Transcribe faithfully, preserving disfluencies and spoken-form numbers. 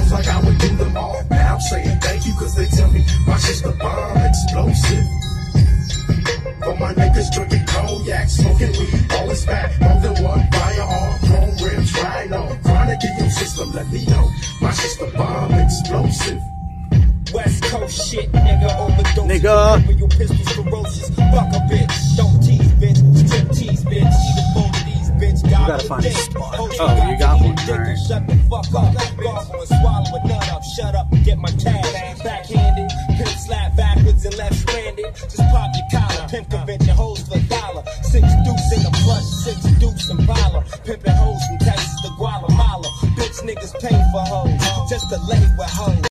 hoes like I would do them all. Now I'm saying thank you cause they tell me my shit's the bomb explosive. For my niggas drinking cognac, smoking weed, always back, more than one firearm, chrome rims, right on. Chronic in your system, let me know. My shit's the bomb explosive. West Coast shit, nigga, overdose. Nigga. Your pistols ferocious. Fuck a bitch, don't tease, bitch. Strip tease, bitch. Either one of these, bitch. God gotta find a spot. Oh, you got one. All right. Shut the fuck up. Gargle and swallow a nut up. Shut up and get my cash. Backhanded, pimp slap backwards and left stranded. Just pop your collar. Pimp convention hoes for a dollar. Six deuce in the plush, six deuce and Impala. Pimpin' hoes from Texas to Guatemala. Bitch niggas pay for hoes just to lay with hoes.